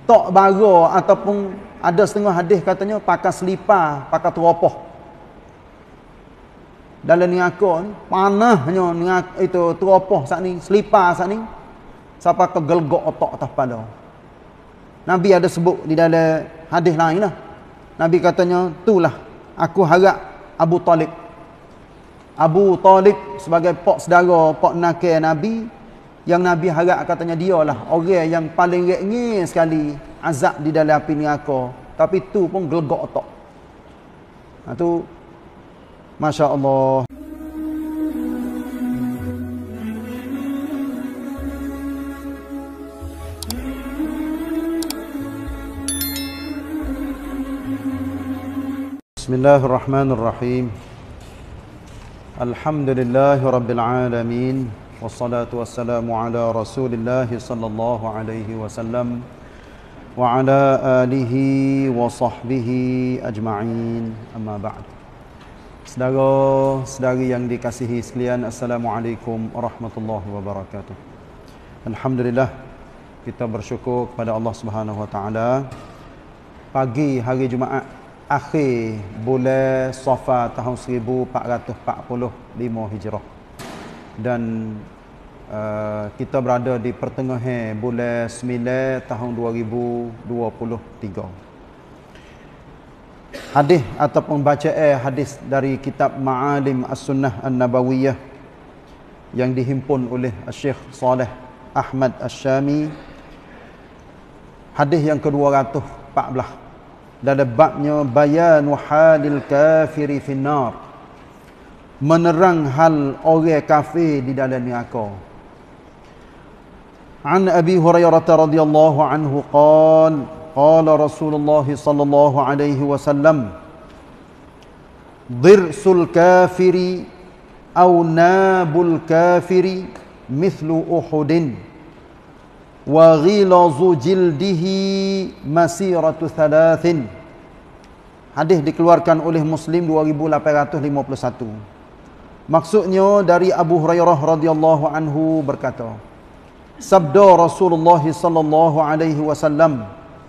tok bara ataupun ada setengah hadis katanya pakai selipar, pakai teropoh. Dalam neraka ni panahnya itu teropoh sat ni, selipar sat ni sampai ke gelgok otak atas kepala. Nabi ada sebut di dalam hadis lain lah. Nabi katanya, itulah aku harap Abu Talib. Abu Talib sebagai pak saudara, pak nakir Nabi, yang Nabi harap katanya dialah orang yang paling ringan sekali azab di dalam api neraka. Tapi tu pun gelegak otak. Tu Masya Allah. Bismillahirrahmanirrahim. Alhamdulillahi Rabbil Alamin. Wassalatu wassalamu ala Rasulillah sallallahu alaihi wasallam wa ala alihi wa sahbihi ajma'in. Amma ba'd. Saudara-saudari yang dikasihi sekalian, Assalamualaikum warahmatullahi wabarakatuh. Alhamdulillah, kita bersyukur kepada Allah Subhanahu wa taala. Pagi hari Jumaat akhir bulan Safar tahun 1445 Hijrah. Dan kita berada di pertengahan bulan 9 tahun 2023. Hadis ataupun bacaan hadis dari kitab Ma'alim As-Sunnah An-Nabawiyah yang dihimpun oleh Syekh Saleh Ahmad Asy-Syami. Hadis yang ke-214 dalam babnya bayanu halil kafiri finnar, menerang hal orang kafir di dalam neraka. An Abi Hurairah radhiyallahu anhu qala Rasulullah sallallahu alaihi wasallam dirsul kafiri aw nabul kafiri mithlu Uhudin wa ghilazu jildihi masiratu thalathin. Hadis dikeluarkan oleh Muslim 2851. Maksudnya dari Abu Hurairah radhiyallahu anhu berkata, sabda Rasulullah sallallahu alaihi wasallam,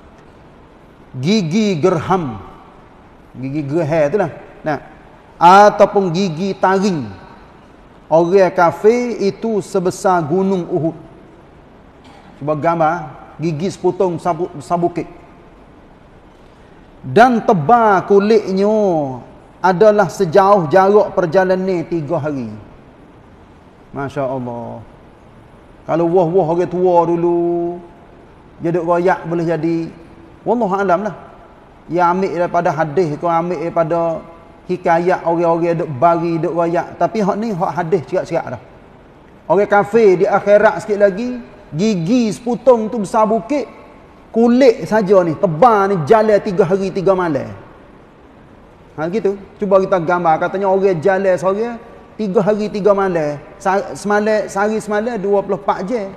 gigi gerham, gigi gerham itulah, nah, ataupun gigi taring orang kafir itu sebesar gunung Uhud. Cuba gambar gigi sepotong sabukit. Dan tebal kulitnya adalah sejauh jarak perjalanan 3 hari. Masya Allah. Kalau wah-wah orang tua dulu dia duk royak boleh jadi, wallahu alam lah. Ya ambil daripada hadis, kau ambil daripada hikayat orang-orang duk bari duk royak. Tapi hak ni hak hadis cerak-cerak dah. Orang kafir di akhirat sikit lagi, gigi sepotong tu besar bukit, kulit saja ni tebal ni jalan 3 hari 3 malam. Gitu. Cuba kita gambar, katanya orang jalan seorang 3 hari 3 malam. Sehari semalam 24 jam.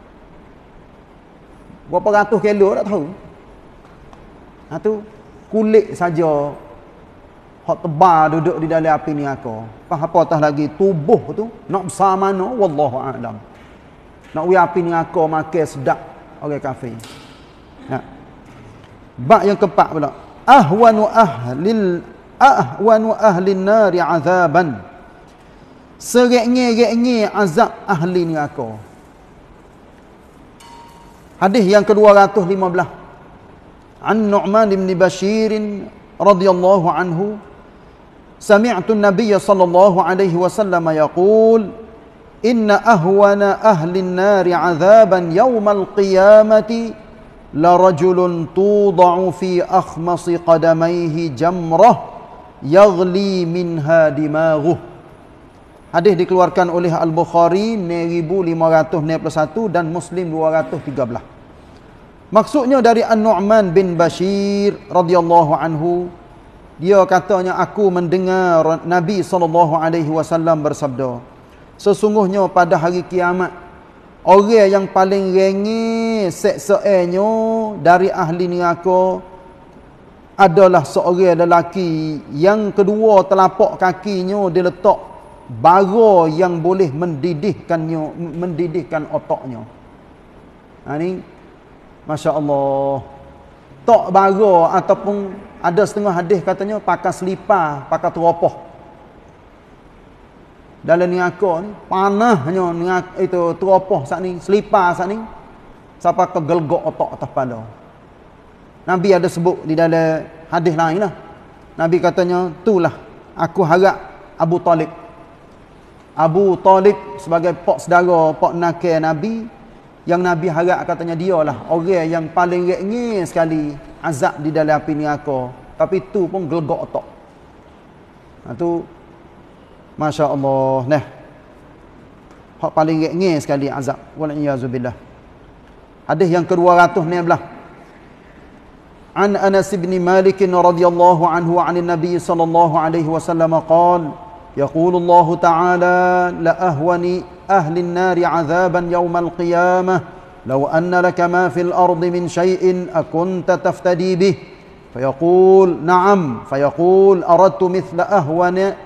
Berapa ratus kilo tak tahu. Tu kulit saja hak tebal duduk di dalam api neraka. Apatah lagi tubuh tu nak besar mana, wallahu a'lam. Nak we api neraka makan sedap orang kafir. Bab yang keempat pula, ahwanu ahlin nari azaban, serengnya azab ahli neraka. Hadis yang ke-215 an Nu'man bin Bashir radhiyallahu anhu, sami'tu an-nabiy sallallahu alaihi wasallam yaqul inna ahwana ahli an-nari azaban yawmal qiyamati la rajulun tuda'u fi akhmasi qadamayhi jamrah yaghli minha dimaghuh. Hadis dikeluarkan oleh Al-Bukhari 1591 dan Muslim 213. Maksudnya dari An-Nu'man bin Bashir radhiyallahu anhu, dia katanya aku mendengar Nabi SAW bersabda, sesungguhnya pada hari kiamat orang yang paling ringan seksaannya dari ahli neraka adalah seorang lelaki yang kedua telapak kakinya diletak bara yang boleh mendidihkan otaknya. Ini Masya Allah. tok bara ataupun ada setengah hadis katanya pakai selipar, pakai teropah. Dalam neraka ni panahnya itu teropah sat ni, selipar sat ni sampai ke gelgok otak atas kepala. Nabi ada sebut di dalam hadis lain lah. Nabi katanya, itulah aku harap Abu Talib. Abu Talib sebagai pak saudara, pak nakir Nabi, yang Nabi harap katanya dialah orang yang paling ringan sekali azab di dalam api neraka. Tapi tu pun gelgok otak. Tu Masya Allah. Nah, hak paling ringan sekali azab. Wal-iyazubillah. Hadis yang ke-219. An Anas bin Malik radhiyallahu anhu 'anil Nabi sallallahu alaihi wasallam qala yaqulu Allah ta'ala la ahwani ahli an-nar 'adzaban yawm al-qiyamah law anna laka ma fil ardi min shay'in akunta taftadi bih fayaqul na'am fayaqul aradtu mithla ahwana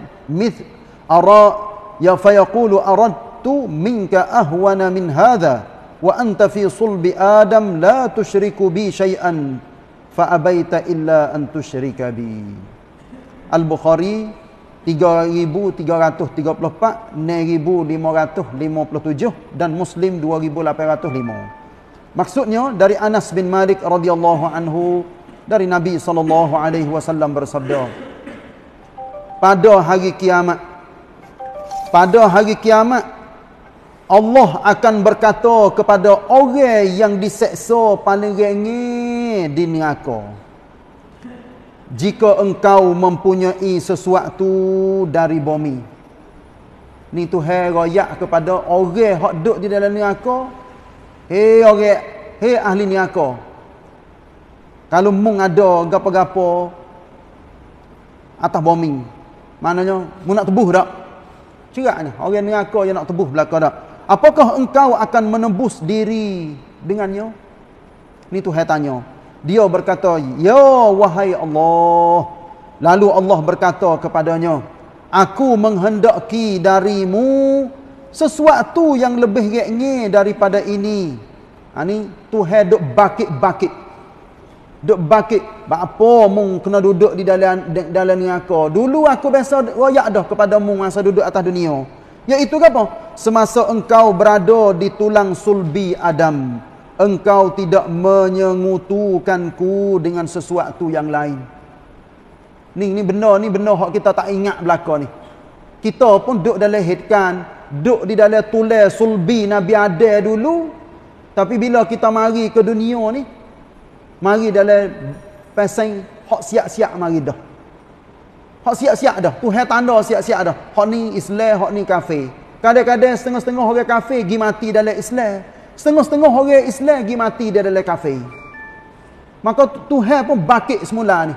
fayaqulu aradtu minka ahwana min hadha wa anta fi sulbi adam la tushriku bi shay'an fa abaita illa an tusyrika bi. Al-Bukhari 3334, 6557 dan Muslim 2805. Maksudnya dari Anas bin Malik radhiyallahu anhu dari Nabi sallallahu alaihi wasallam bersabda, pada hari kiamat Allah akan berkata kepada orang yang diseksa paling ringan di neraka, jika engkau mempunyai sesuatu dari bumi. Ni Tuhan royak kepada orang hak duduk di dalam neraka. Hei ahli neraka, kalau mung ada gapo-gapo atas bumi, maknanya mu nak tebuh tak? Ceraknya orang neraka yang nak tebuh belaka tak? Apakah engkau akan menembus diri dengannya? Ni Tuhan tanya. Dia berkata, ya wahai Allah. Lalu Allah berkata kepadanya, aku menghendaki darimu sesuatu yang lebih ringan daripada ini. Ni Tuhan duk bakit-bakit. Duk bakit. Apa mung kena duduk di dalam neraka? Dulu aku biasa royak dah kepada mung masa duduk atas dunia. Iaitu apa? Semasa engkau berada di tulang sulbi Adam, engkau tidak menyengutukanku dengan sesuatu yang lain. Ni benda hak kita tak ingat belaka ni. Kita pun duduk dalam hitkan, duduk di dalam tulang sulbi Nabi Adam dulu. Tapi bila kita mari ke dunia ni, mari dalam pasang hak siap-siap mari dah. Hak siap-siap dah. Tuhan tanda siap-siap dah. Hak ni Islam, hak ni kafir. Kadang-kadang setengah-setengah orang kafir pergi mati dalam Islam. Setengah-setengah orang Islam pergi mati dalam kafir. Maka Tuhan pun bakit semula ni.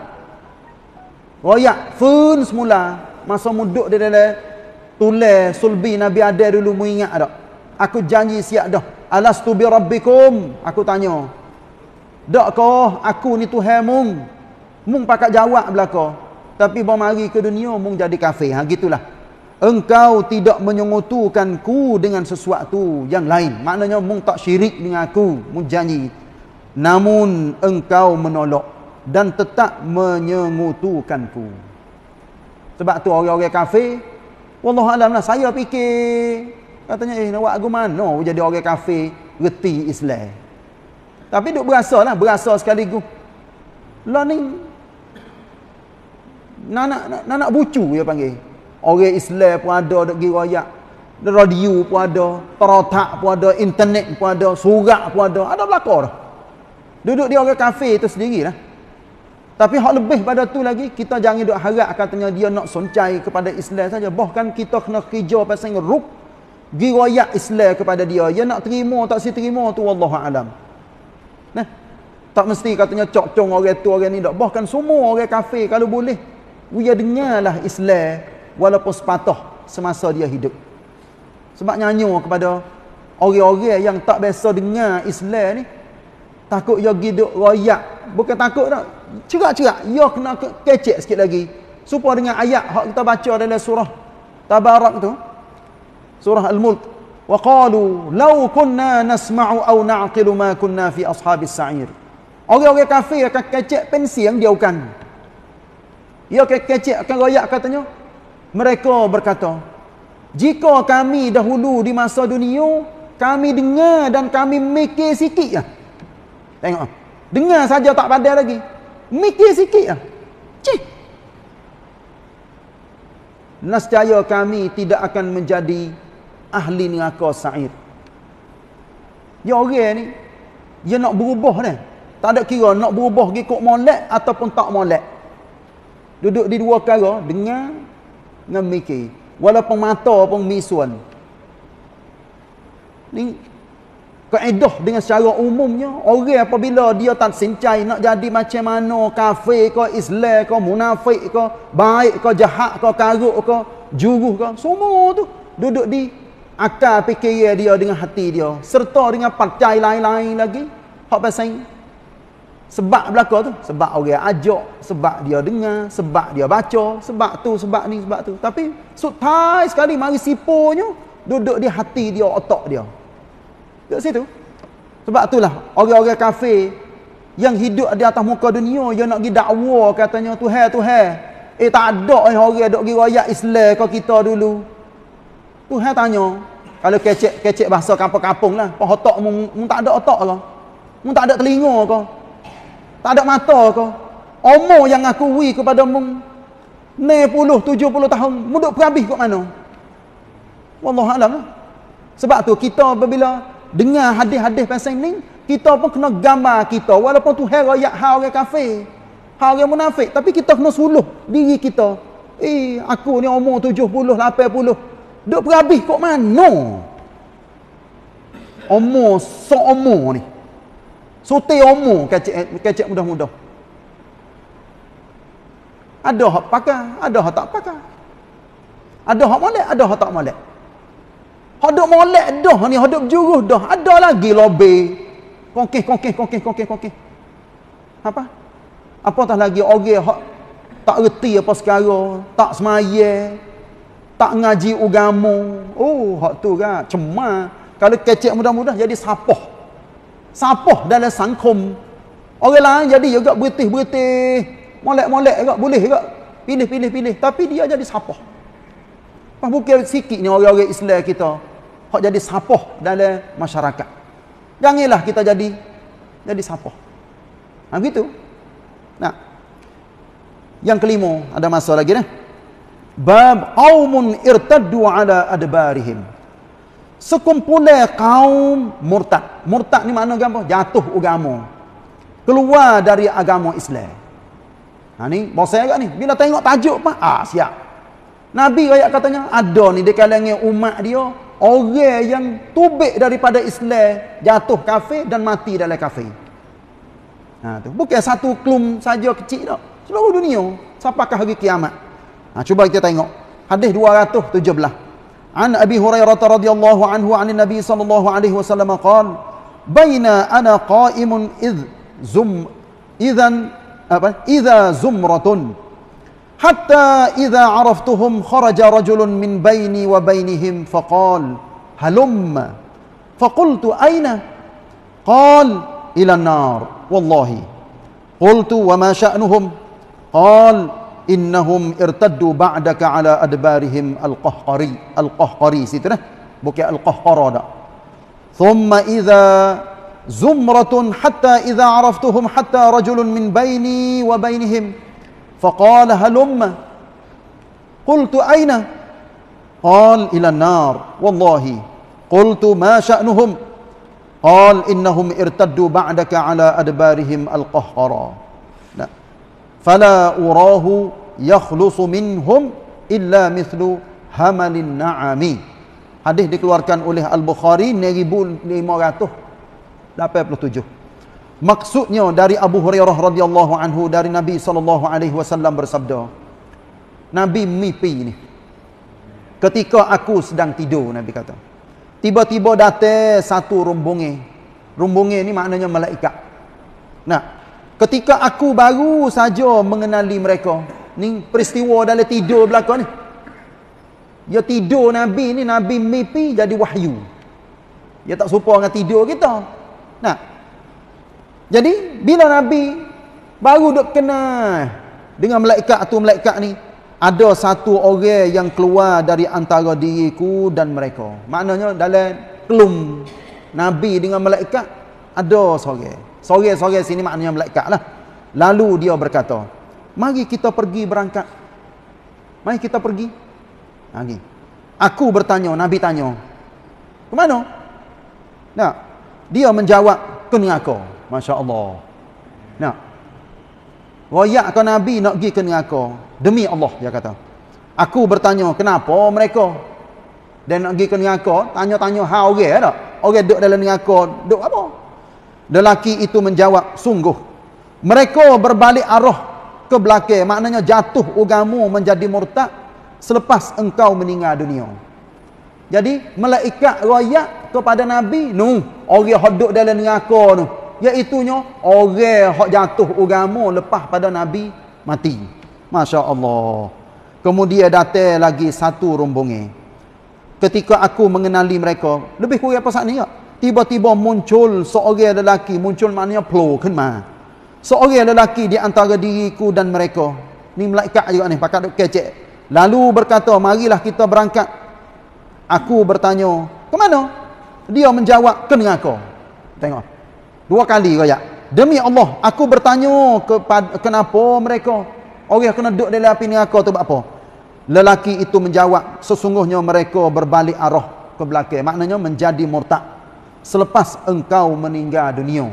Royak fun semula. Masa muduk dia dalam tulang sulbi Nabi Adam dulu, mu ingat tak? Aku janji siap dah. Alastu bi rabbikum? Aku tanya. Dakkah aku ni Tuhan mung? Mung pakat jawab belaka. Tapi bawa mari ke dunia mung jadi kafir. Gitulah. Engkau tidak menyengutukanku dengan sesuatu yang lain. Maknanya mung tak syirik dengan aku, mung janji. Namun engkau menolak dan tetap menyengutukanku. Sebab tu orang-orang kafir, wallahualam lah, saya fikir katanya nak buat aku mana jadi orang kafir reti Islam. Tapi duk berasa sekaligus. Lah ni nak bucu dia panggil. Orang Islam pun ada duk gi royak. Radio pun ada, terotak pun ada, internet pun ada, surat pun ada. Ada belaka dah. Duduk dia orang kafir tu sendirilah. Tapi hak lebih pada tu lagi, kita jangan duk harap katanya dia nak soncai kepada Islam saja. Bahkan kita kena kerja pasal ruk gi royak Islam kepada dia. Dia nak terima tak si terima tu wallahu alam. Nah, tak mesti katanya cok-cong orang tu orang ni tak. Bahkan semua orang kafir kalau boleh dia dengarlah Islam walaupun sepatah semasa dia hidup. Sebab nyanyo kepada orang-orang yang tak biasa dengar Islam ni, takut dia giduk royak. Bukan takut tak, cerak-cerak dia kena kecek sikit lagi supaya dengan ayat hak kita baca dalam surah Tabarak tu, surah Al-Mulk, wa qalu law kunna nasma'u aw na'qilu ma kunna fi ashabis sa'ir. Orang-orang kafir akan kecek pensi yang dia bukan. Dia kecek akan royak katanya. Mereka berkata, jika kami dahulu di masa dunia, kami dengar dan kami mikir sikit lah. Tengok. Dengar saja tak pandai lagi. Mikir sikit lah. Cih. Nescaya kami tidak akan menjadi ahli neraka sa'ir. Dia orang ni, dia nak berubah ni. Tak ada kira nak berubah ikut molek ataupun tak molek. Duduk di dua perkara, dengar dengan mikir. Walaupun mata pun misuan. Ni kaedah dengan secara umumnya, orang apabila dia tak sincai nak jadi macam mana, kafir ke, Islam ke, munafik ke, baik ke, jahat ke, karuk ke, juruh ke, semua tu duduk di akal fikiran dia dengan hati dia, serta dengan partai lain-lain lagi. Hak pasal sebab belaka tu, sebab orang ajak, sebab dia dengar, sebab dia baca, sebab tu, sebab ni, sebab tu. Tapi sutai sekali mari siponya duduk di hati dia, otak dia. Dekat situ. Sebab itulah orang-orang kafir yang hidup di atas muka dunia, yang nak pergi dakwa katanya Tuhan. Tak ada orang dok pergi royak Islam ke kita dulu. Tuhan tanya, kalau kecek bahasa kampung-kampung lah, apa otak mu tak ada otak ke? Mu tak ada telinga ke? Tak ada mata ke? Umur yang aku wi kepada mu 60, 70 tahun, mu duk perhabis kat mana? Wallahualam. Sebab tu kita apabila dengar hadis-hadis pasal ni, kita pun kena gambar kita, walaupun Tuhan royak hal orang kafir, hal orang munafik, tapi kita kena suluh diri kita. Aku ni umur 70, 80, duk perhabis kat mana? Umur seumur ni. Suti umur kecek mudah-mudah. Ada hak pakai, ada hak tak pakai. Ada hak molek, ada hak tak molek. Hak duk molek dah ni, hak duk berjuruh dah. Ada lagi lobby. Kongkih. Apa? Apatah lagi orang hak tak reti apa sekarang, tak semaya, tak ngaji agama. Oh, hak tu kan cemar. Kalau kecek mudah-mudah jadi sapah. Sapah dalam sangkum. Orang lain jadi juga beretih-beretih, molek-molek juga, boleh juga. Pilih. Tapi dia jadi sapah. Bukan sikit ni orang-orang Islam kita hak jadi sapah dalam masyarakat. Janganlah kita jadi sapah. Begitu. Nah. Yang kelima, ada masa lagi nih. Bab qaumun irtaddu ala adbarihim. Sekumpulan kaum murtad. Murtad ni makna apa? Jatuh agama. Keluar dari agama Islam. Ni bahasa agak ni. Bila tengok tajuk apa? Siap. Nabi ayat katanya ada ni di kalangan umat dia orang yang tubik daripada Islam, jatuh kafir dan mati dalam kafir. Tu bukan satu klum saja kecil dak. Seluruh dunia sampai ke hari kiamat. Cuba kita tengok hadis 217. An Abi Hurairah radhiyallahu anhu 'an Nabi sallallahu alaihi wasallam qala baina ana qa'imun idza zumratun hatta idza 'araftuhum kharaja rajulun min baini wa bainihim faqala halumma faqultu aina qala ila an-nar wallahi qultu wa ma sya'nuhum qala innahum irtaddu ba'daka ala adbarihim al-qahqari situ dah bukan al-qahqara dak thumma idza zumratun hatta idza araftuhum hatta rajulun min baini wa bainihim faqala halumma qultu aina qala ila an-nar wallahi qultu ma sya'nuhum qala innahum irtaddu ba'daka ala adbarihim al-qahqara fala urahu yakhlusu minhum illa mithlu hamalin na'ami. Hadis dikeluarkan oleh Al-Bukhari 1587. Maksudnya dari Abu Hurairah radhiyallahu anhu dari Nabi sallallahu alaihi wasallam bersabda, Nabi mimpi ni. Ketika aku sedang tidur, Nabi kata, tiba-tiba datang satu rombongan. Rombongan ni maknanya malaikat. Ketika aku baru saja mengenali mereka, ni peristiwa dalam tidur belakang ni. Dia tidur Nabi ni, Nabi mimpi jadi wahyu. Dia tak serupa dengan tidur kita. Jadi bila Nabi baru duk kena dengan malaikat ni, ada satu orang yang keluar dari antara diriku dan mereka. Maknanya dalam kelum Nabi dengan malaikat ada seorang. Seorang sini maknanya malaikat lah. Lalu dia berkata, mari kita pergi berangkat. Mari kita pergi. Mari. Aku bertanya, Nabi tanya, ke mana? Nah, dia menjawab, ke neraka. Masya Allah. Nah, royak ke Nabi nak pergi ke neraka. Demi Allah, dia kata. Aku bertanya, kenapa mereka? Dan nak pergi ke neraka, tanya-tanya hal orang tak? Orang duduk dalam neraka, duduk apa? Lelaki itu menjawab, sungguh. Mereka berbalik arah ke belakang. Maknanya jatuh agama menjadi murtad selepas engkau meninggal dunia. Jadi, malaikat royak kepada Nabi, orang yang duduk dalam neraka tu. Iaitunya, orang yang jatuh agama lepas pada Nabi mati. Masya Allah. Kemudian datang lagi satu rombongan. Ketika aku mengenali mereka, lebih kurang apa saat ni ya? Tiba-tiba muncul seorang lelaki, muncul maknanya flow kenma. Seorang lelaki di antara diriku dan mereka. Ni malaikat juga ni, pakat duk kecek. Lalu berkata, marilah kita berangkat. Aku bertanya, ke mana? Dia menjawab, ke neraka. Tengok. 2 kali royak. Demi Allah, aku bertanya kenapa mereka orang kena duduk dalam api neraka tu buat apa? Lelaki itu menjawab, sesungguhnya mereka berbalik arah ke belakang. Maknanya menjadi murtad selepas engkau meninggal dunia.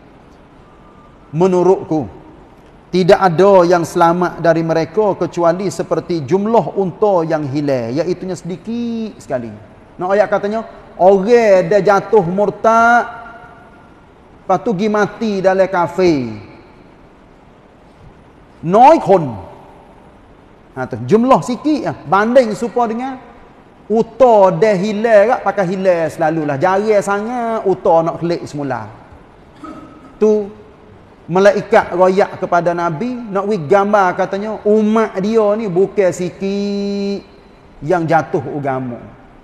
Menurutku, tidak ada yang selamat dari mereka kecuali seperti jumlah unta yang hilang, iaitunya sedikit sekali. Nak ayat katanya, orang dia jatuh murtad, lepas tu pergi mati dalam kafe. Noi kon. Tu, jumlah sikit lah. Banding supaya dengan uta dia hilang, pakai hilang selalulah. Jarang sangat uta nak kelik semula. Tu malaikat royak kepada Nabi, nak wik gambar katanya, umat dia ni bukan sikit yang jatuh agama.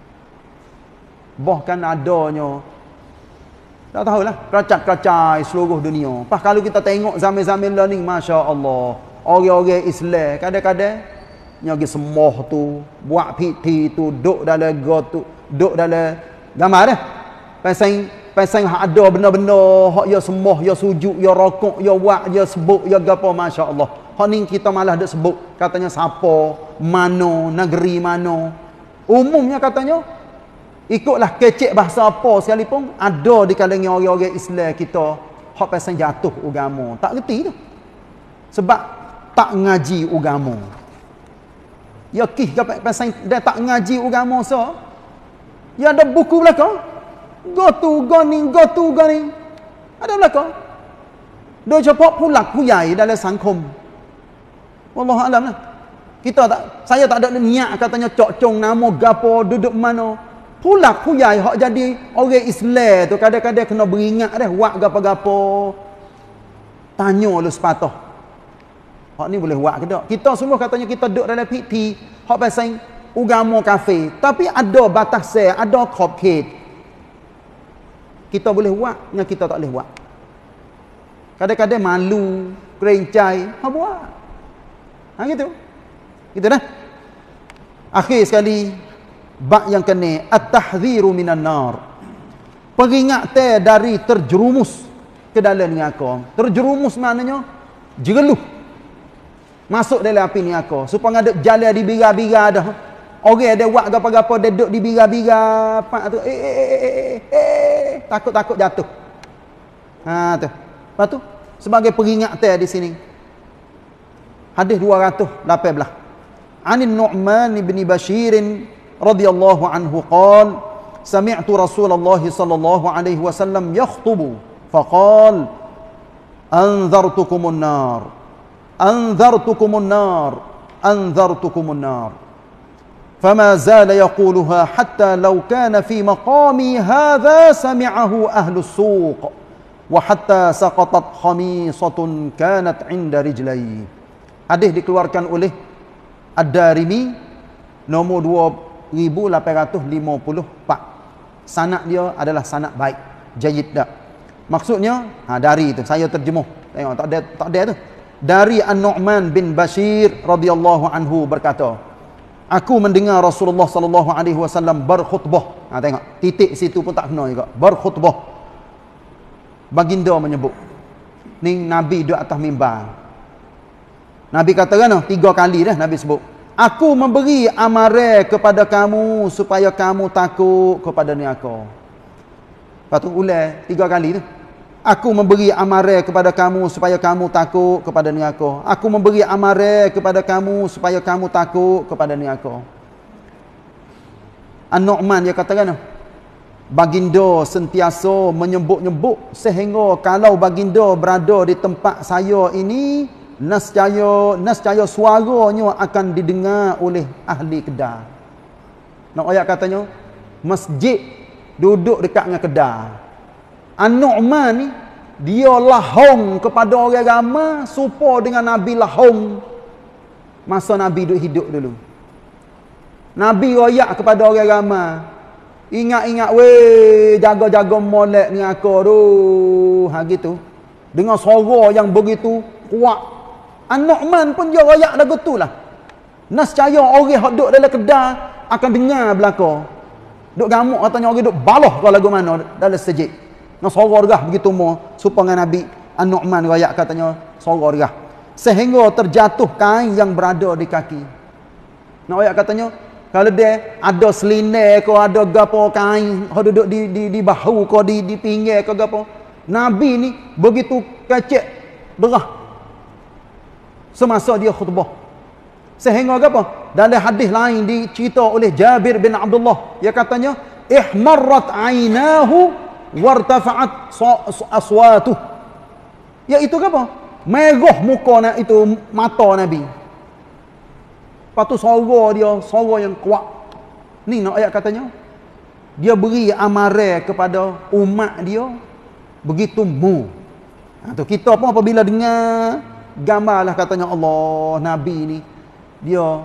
Bahkan adanya, tak tahulah, keracak-keracai seluruh dunia. Pas kalau kita tengok zaman-zaman lah ni, Masya Allah, orang-orang Islam, kadang-kadang, nyagi semoh tu, buat piti tu, duduk dalam god tu, duduk dalam gambar dah. Pasang hak ada benda-benda, hak ya semoh, ya sujud, ya rokok, ya buat, ya sebut, ya gapo, Masya Allah. Hak ni kita malah dak sebut. Katanya siapa, mana, negeri mana. Umumnya katanya, ikutlah kecek bahasa apa sekalipun, ada di kalangan orang-orang Islam kita, hak pasang jatuh agama. Tak reti tu. Sebab tak ngaji agama. Ya kih pasang dia tak ngaji agama so. Ya ada buku belakang. Go ni. Ada belakang. Dia cepat pulak puyai dalam sangkum. Wallahu alam lah. Saya tak ada niat katanya cok-cong nama gapo duduk mana. Pulak puyai hak jadi orang Islam tu kadang-kadang kena beringat dah buat gapo-gapo. Tanya lu sepatah. Hak ni boleh buat ke tak? Kita semua katanya kita duduk dalam PT, hak pasang agama kafe. Tapi ada batasan, ada cupcake. Kita boleh buat, dengan kita tak boleh buat. Kadang-kadang malu, kerencai, hak buat. Gitu. Gitu dah. Akhir sekali, bab yang kena, at-tahziru minan nar. Peringatan dari terjerumus ke dalam neraka. Terjerumus maknanya jegeluh. Masuk dalam api neraka. Supaya ada jalan di bira-bira dah. Orang ada buat apa-apa dia duduk di bira-bira pak tu. Takut-takut jatuh. Tu. Lepas tu sebagai peringatan di sini. Hadis 218. Anin Nu'man bin Bashir radhiyallahu anhu qala sami'tu Rasulullah sallallahu alaihi wasallam yakhutubu faqala anzartukumun nar. أنذرتكم النار فما زال يقولها حتى لو كان في مقامي هذا سمعه أهل السوق وحتى سقطت خميصة كانت عند رجلي. Hadis dikeluarkan oleh Ad-Darimi nombor 2854. Sanad dia adalah sanad baik, jayyid dah. Maksudnya, dari tu saya terjemuh. Tengok tak ada tu. Dari An-Nu'man bin Bashir radhiyallahu anhu berkata, aku mendengar Rasulullah sallallahu alaihi wasallam berkhutbah. Tengok, titik situ pun tak kena juga. Berkhutbah. Baginda menyebut. Ni Nabi duduk atas mimbar. Nabi kata kan 3 kali dah Nabi sebut. Aku memberi amaran kepada kamu supaya kamu takut kepada neraka. Lepas tu ulang 3 kali tu. Aku memberi amaran kepada kamu supaya kamu takut kepada neraka. Aku memberi amaran kepada kamu supaya kamu takut kepada neraka. An-Nu'man dia katakan, baginda sentiasa menyebut-nyebut sehingga kalau baginda berada di tempat saya ini, nescaya suaranya akan didengar oleh ahli Kedah. Nak ayat katanya, masjid duduk dekat dengan Kedah. An-Nu'man ni dia lahong kepada orang ramai serupa dengan Nabi lahong masa Nabi hidup dulu. Nabi royak kepada orang ramai, ingat-ingat weh, jaga-jaga molek ni aku tu. Gitu. Dengan suara yang begitu kuat. An-Nu'man pun dia royak lagu tu lah. Nescaya orang yang duduk dalam Kedah akan dengar belakang. Duk gamuk katanya orang duk balah ke lagu mana dalam masjid. Nak suara regah begitu mo supaya Nabi An-Nu'man royak katanya suara regah sehingga terjatuh kain yang berada di kaki. Nak royak katanya kalau dia ada selinir ke ada gapo kain duduk di bahu ke di pinggir ke gapo, Nabi ni begitu kecek derah semasa dia khutbah. Sehingga apa? Dalam hadis lain dicerita oleh Jabir bin Abdullah, dia katanya ihmarrat ainahu wartafa'at aswatuh. Iaitu apa? Merah muka itu mata Nabi. Lepas tu suara yang kuat. Ni nak ayat katanya, dia beri amaran kepada umat dia begitu mu. Tu kita pun apabila dengar gambarlah katanya Allah, Nabi ni dia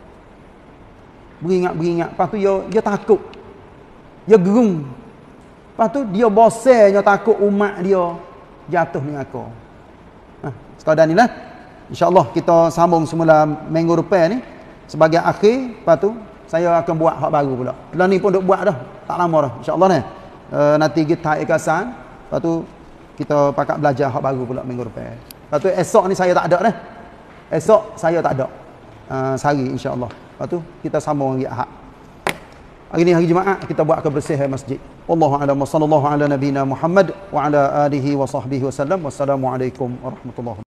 beringat. Lepas tu dia takut. Dia gerung. Lepas tu dia bosannya takut umat dia jatuh neraka. Sekadar ni lah. InsyaAllah kita sambung semula minggu depan ni sebagai akhir. Lepas tu saya akan buat hak baru pula. Kelah ni pun duk buat dah. Tak lama dah. InsyaAllah ni. Nanti kita ikasan. Lepas tu kita pakat belajar hak baru pula minggu depan. Lepas tu esok ni saya tak ada dah. Esok saya tak ada. Sehari insyaAllah. Lepas tu kita sambung lagi Ahad. Hari ni hari Jumaat kita buat kebersihan masjid. Wallahu a'lam wa sallallahu ala nabiyyina Muhammad wa ala alihi wa sahbihi wasallam. Wassalamualaikum warahmatullahi wabarakatuh.